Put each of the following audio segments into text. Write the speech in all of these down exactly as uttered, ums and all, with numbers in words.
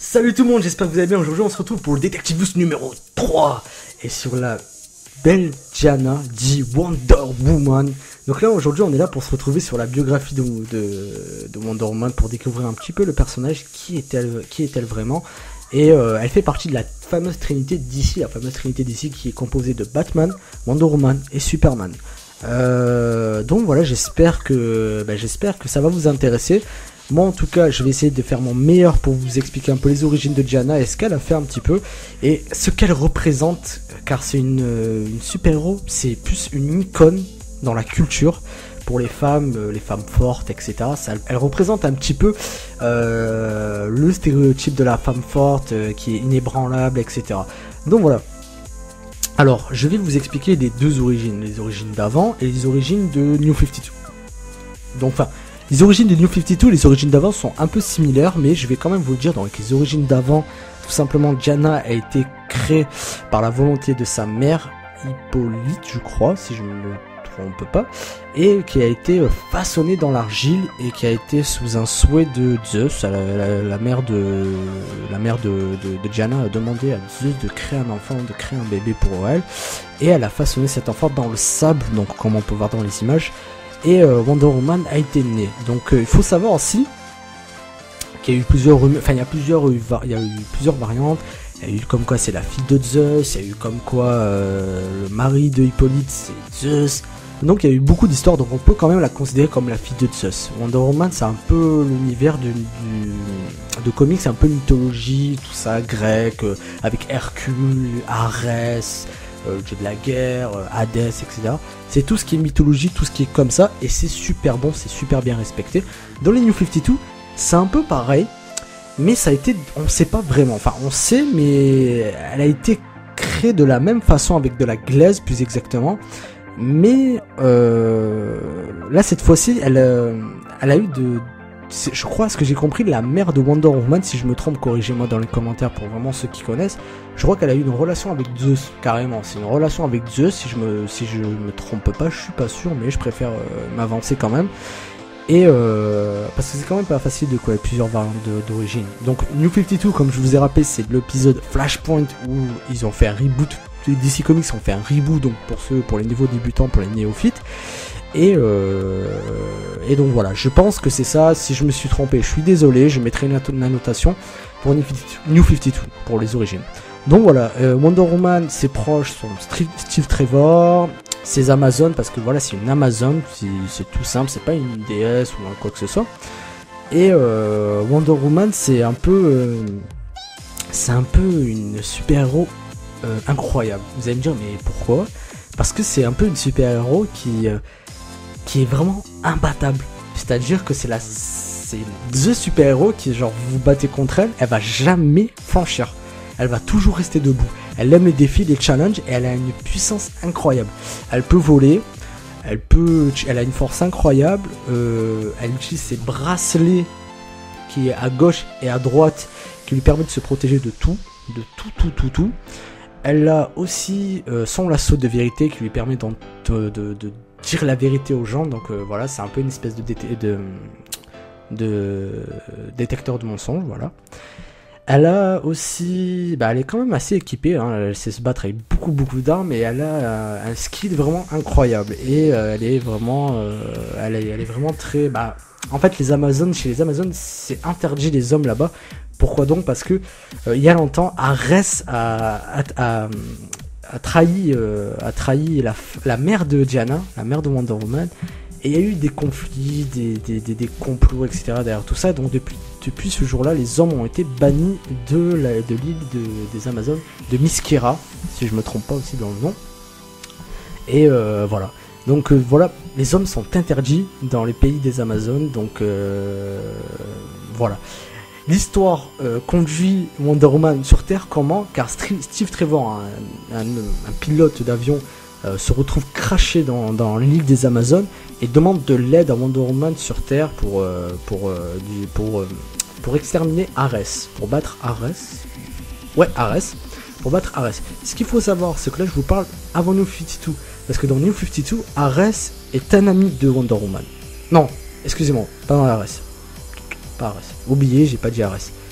Salut tout le monde, j'espère que vous allez bien. Aujourd'hui on se retrouve pour le Detective Boost numéro trois. Et sur la belle Diana, dit Wonder Woman. Donc là aujourd'hui on est là pour se retrouver sur la biographie de, de, de Wonder Woman, pour découvrir un petit peu le personnage, qui est-elle, qui est-elle vraiment. Et euh, elle fait partie de la fameuse trinité D C, la fameuse trinité D C qui est composée de Batman, Wonder Woman et Superman. Euh, donc voilà, j'espère que, bah, j'espère que ça va vous intéresser. Moi en tout cas je vais essayer de faire mon meilleur pour vous expliquer un peu les origines de Diana et ce qu'elle a fait un petit peu et ce qu'elle représente, car c'est une, une super-héros, c'est plus une icône dans la culture pour les femmes, les femmes fortes, et cetera. Ça, elle représente un petit peu euh, le stéréotype de la femme forte euh, qui est inébranlable, et cetera. Donc voilà. Alors je vais vous expliquer les deux origines, les origines d'avant et les origines de New cinquante-deux. Donc enfin... Les origines de New cinquante-deux, les origines d'avant sont un peu similaires, mais je vais quand même vous le dire. Donc les origines d'avant, tout simplement, Diana a été créée par la volonté de sa mère, Hippolyte, je crois, si je ne me trompe pas, et qui a été façonnée dans l'argile et qui a été sous un souhait de Zeus. La, la, la mère de la mère de, de, de Diana a demandé à Zeus de créer un enfant, de créer un bébé pour elle, et elle a façonné cet enfant dans le sable, donc comme on peut voir dans les images. Et euh, Wonder Woman a été née. Donc euh, il faut savoir aussi qu'il y a eu plusieurs rumeurs, enfin il y a plusieurs, il y a eu plusieurs variantes. Il y a eu comme quoi c'est la fille de Zeus, il y a eu comme quoi euh, le mari de Hippolyte c'est Zeus. Donc il y a eu beaucoup d'histoires, donc on peut quand même la considérer comme la fille de Zeus. Wonder Woman c'est un peu l'univers de, du, de comics, c'est un peu mythologie, tout ça, grec, euh, avec Hercule, Arès, euh, le dieu de la guerre, euh, Hadès, et cetera. C'est tout ce qui est mythologie, tout ce qui est comme ça, et c'est super bon, c'est super bien respecté. Dans les New cinquante-deux, c'est un peu pareil, mais ça a été, on sait pas vraiment, enfin on sait, mais elle a été créée de la même façon avec de la glaise, plus exactement. Mais euh, là cette fois-ci, elle, euh, elle a eu de, je crois, ce que j'ai compris, la mère de Wonder Woman, si je me trompe, corrigez-moi dans les commentaires pour vraiment ceux qui connaissent. Je crois qu'elle a eu une relation avec Zeus, carrément. C'est une relation avec Zeus, si je me, si je me trompe pas, je suis pas sûr, mais je préfère euh, m'avancer quand même. Et euh, parce que c'est quand même pas facile de quoi, plusieurs variantes d'origine. Donc New cinquante-deux, comme je vous ai rappelé, c'est l'épisode Flashpoint où ils ont fait un reboot. D C Comics ont fait un reboot, donc pour ceux, pour les nouveaux débutants, pour les néophytes. Et, euh, et donc voilà, je pense que c'est ça. Si je me suis trompé, je suis désolé, je mettrai une, une annotation pour New cinquante-deux, pour les origines. Donc voilà, euh, Wonder Woman, ses proches sont Steve Trevor, ses Amazones, parce que voilà, c'est une Amazon, c'est tout simple, c'est pas une déesse ou quoi que ce soit. Et euh, Wonder Woman, c'est un peu, euh, c'est un peu une super-héros euh, incroyable. Vous allez me dire, mais pourquoi? Parce que c'est un peu une super-héros qui, euh, qui est vraiment imbattable. C'est-à-dire que c'est la, c'est the super-héros qui, genre, vous vous battez contre elle, elle va jamais flanchir. Elle va toujours rester debout. Elle aime les défis, les challenges, et elle a une puissance incroyable. Elle peut voler, elle peut, elle a une force incroyable. Euh, elle utilise ses bracelets qui est à gauche et à droite, qui lui permettent de se protéger de tout, de tout, tout, tout, tout. Elle a aussi euh, son lasso de vérité qui lui permet de, de, de, de dire la vérité aux gens. Donc euh, voilà, c'est un peu une espèce de, de, de détecteur de mensonges, voilà. Elle a aussi, bah elle est quand même assez équipée, hein. Elle sait se battre avec beaucoup beaucoup d'armes et elle a euh, un skill vraiment incroyable et euh, elle est vraiment, euh, elle, est, elle est vraiment très, bah en fait les Amazones, chez les Amazones c'est interdit les hommes là-bas. Pourquoi donc? Parce que euh, il y a longtemps, Arès a, a, a, a trahi, euh, a trahi la, la mère de Diana, la mère de Wonder Woman. Et il y a eu des conflits, des, des, des, des complots, et cetera derrière tout ça. Donc depuis, depuis ce jour-là, les hommes ont été bannis de l'île de de, des Amazones, de Miskera, si je me trompe pas aussi dans le nom. Et euh, voilà. Donc euh, voilà, les hommes sont interdits dans les pays des Amazones. Donc euh, voilà. L'histoire euh, conduit Wonder Woman sur Terre comment? Car Steve Trevor, un, un, un pilote d'avion, Euh, se retrouve craché dans, dans l'île des Amazones et demande de l'aide à Wonder Woman sur Terre pour, euh, pour, euh, du, pour, euh, pour exterminer Arès, pour battre Arès. Ouais, Arès, pour battre Arès. Ce qu'il faut savoir, c'est que là je vous parle avant New cinquante-deux, parce que dans New cinquante-deux, Arès est un ami de Wonder Woman. Non, excusez-moi, pas dans Arès. Pas Arès. Oubliez, j'ai pas dit Arès.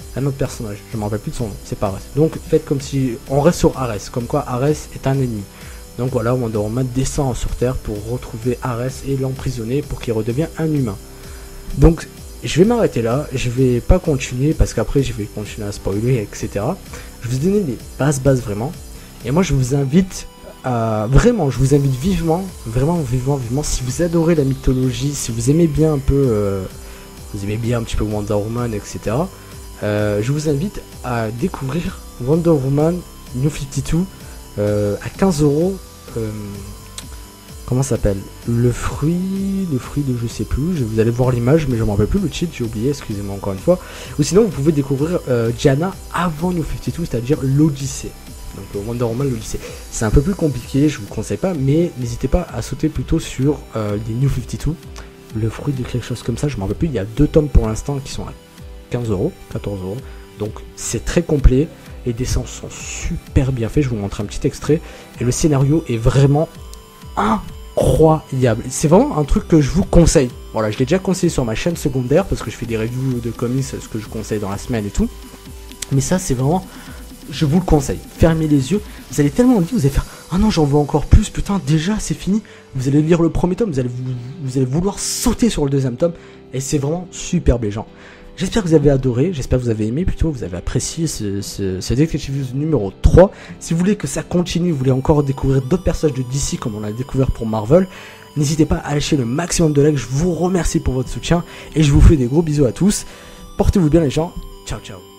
un autre personnage, je me rappelle plus de son nom, c'est pas Ares. Donc faites comme si on reste sur Ares, comme quoi Ares est un ennemi. Donc voilà, Wonder Woman descend sur Terre pour retrouver Ares et l'emprisonner pour qu'il redevienne un humain. Donc je vais m'arrêter là, je vais pas continuer parce qu'après je vais continuer à spoiler, et cetera. Je vais vous donner les bases bases vraiment. Et moi je vous invite à, vraiment, je vous invite vivement, vraiment vivement, vivement, si vous adorez la mythologie, si vous aimez bien un peu, euh, vous aimez bien un petit peu Wonder Woman, et cetera. Euh, je vous invite à découvrir Wonder Woman New cinquante-deux euh, à quinze euros. Euh, comment ça s'appelle, le fruit, le fruit de je sais plus, je, vous allez voir l'image mais je me rappelle plus le titre, j'ai oublié, excusez-moi encore une fois. Ou sinon vous pouvez découvrir euh, Diana avant New cinquante-deux, c'est-à-dire l'Odyssée. Donc euh, Wonder Woman l'Odyssée. C'est un peu plus compliqué, je vous conseille pas, mais n'hésitez pas à sauter plutôt sur euh, les New cinquante-deux, le fruit de quelque chose comme ça, je me rappelle plus, il y a deux tomes pour l'instant qui sont à quinze euros, quatorze euros, donc c'est très complet. Les dessins sont super bien faits, je vous montre un petit extrait, et le scénario est vraiment incroyable. C'est vraiment un truc que je vous conseille. Voilà, je l'ai déjà conseillé sur ma chaîne secondaire, parce que je fais des reviews de comics, ce que je conseille dans la semaine et tout. Mais ça, c'est vraiment, je vous le conseille. Fermez les yeux, vous allez tellement envie, vous allez faire, ah non, j'en veux encore plus, putain, déjà, c'est fini. Vous allez lire le premier tome, vous allez, vous, vous allez vouloir sauter sur le deuxième tome, et c'est vraiment superbe, les gens. J'espère que vous avez adoré, j'espère que vous avez aimé plutôt, vous avez apprécié ce, ce, ce Detective News numéro trois. Si vous voulez que ça continue, vous voulez encore découvrir d'autres personnages de D C comme on l'a découvert pour Marvel, n'hésitez pas à lâcher le maximum de likes, je vous remercie pour votre soutien et je vous fais des gros bisous à tous. Portez-vous bien les gens, ciao ciao.